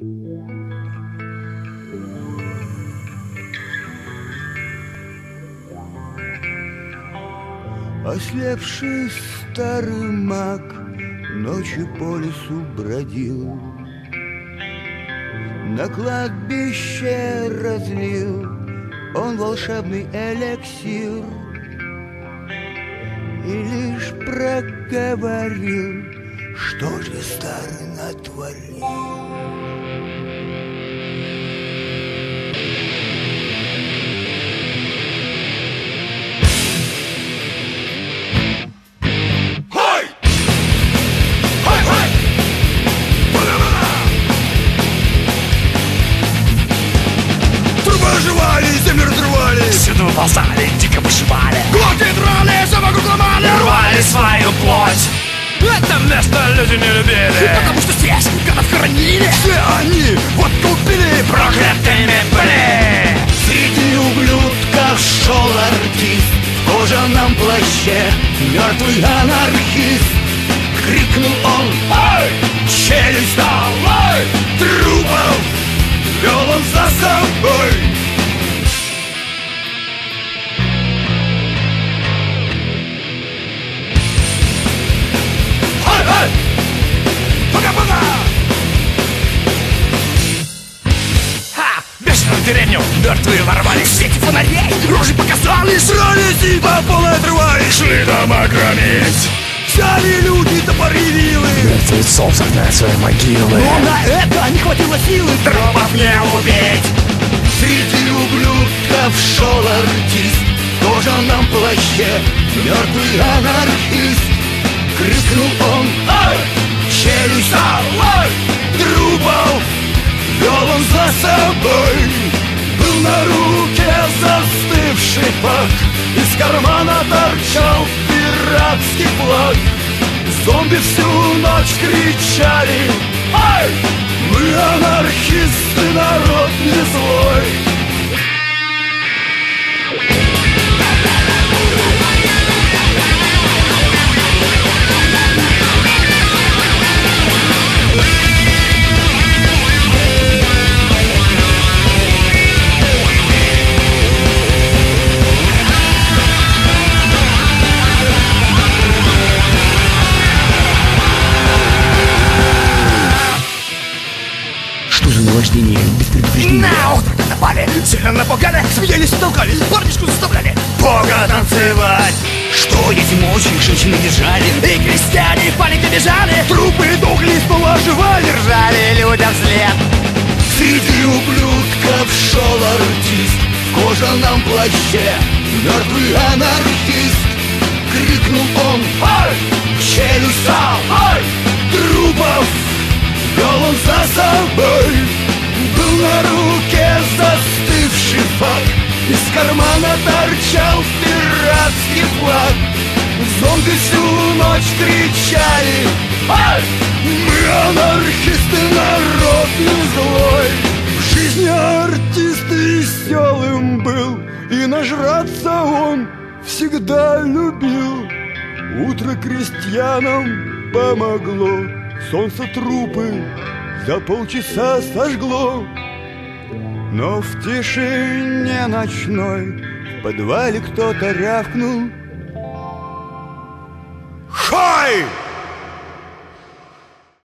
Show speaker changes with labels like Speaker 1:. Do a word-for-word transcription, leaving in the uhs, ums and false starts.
Speaker 1: Ослепший старый маг ночью по лесу бродил, на кладбище разлил он волшебный эликсир и лишь проговорил, что же старый натворил.
Speaker 2: Землю разрывали,
Speaker 3: всюду выползали, дико вышибали,
Speaker 2: глотки драли, все вокруг ломали,
Speaker 3: рвали свою плоть. Это место люди не любили,
Speaker 2: потому что здесь гадов хоронили. Все они вот купили,
Speaker 3: проклятыми были.
Speaker 1: Среди ублюдков шел артист в кожаном плаще, мертвый анархист. Крикнул он:
Speaker 2: ай!
Speaker 1: Челюсть давай!
Speaker 2: Трупов
Speaker 1: вел он за собой.
Speaker 2: Пока-пока!
Speaker 3: Ха! Бешеную деревню мертвые ворвались, в свете фонарей рожи показали,
Speaker 2: срались и по полной отрывались,
Speaker 3: шли дома громить.
Speaker 2: Взяли люди топоры вилы,
Speaker 3: мертвецов загнать свои могилы,
Speaker 2: но на это не хватило силы
Speaker 3: трупов не убить.
Speaker 1: Среди ублюдков шел артист в кожаном плаще, мертвый анархист. Крикнул он:
Speaker 2: ай!
Speaker 1: Челюсть давай! Трупов вел он за собой. Был на руке застывший фак, из кармана торчал пиратский флаг. Зомби всю ночь кричали: ай! Мы анархисты, народ не злой.
Speaker 3: Без предупреждения. На утро напали, сильно напугали, смеялись и толкались, парнишку заставляли
Speaker 1: Бога танцевать. Что эти мочи женщины держали,
Speaker 3: и крестьяне в панике бежали,
Speaker 2: трупы дохли, снова оживали,
Speaker 3: ржали людям вслед.
Speaker 1: Среди ублюдков шел артист в кожаном плаще, мертвый анархист. Крикнул он:
Speaker 2: ай!
Speaker 1: Челюсть давай! Трупов вел он за собой. Был на руке застывший фак, из кармана торчал пиратский флаг. Зомби всю ночь кричали:
Speaker 2: ай!
Speaker 1: Мы анархисты, народ не злой.
Speaker 2: В жизни артист веселым был, и нажраться он всегда любил. Утро крестьянам помогло, солнце трупы за полчаса сожгло. Но в тишине ночной в подвале кто-то рявкнул: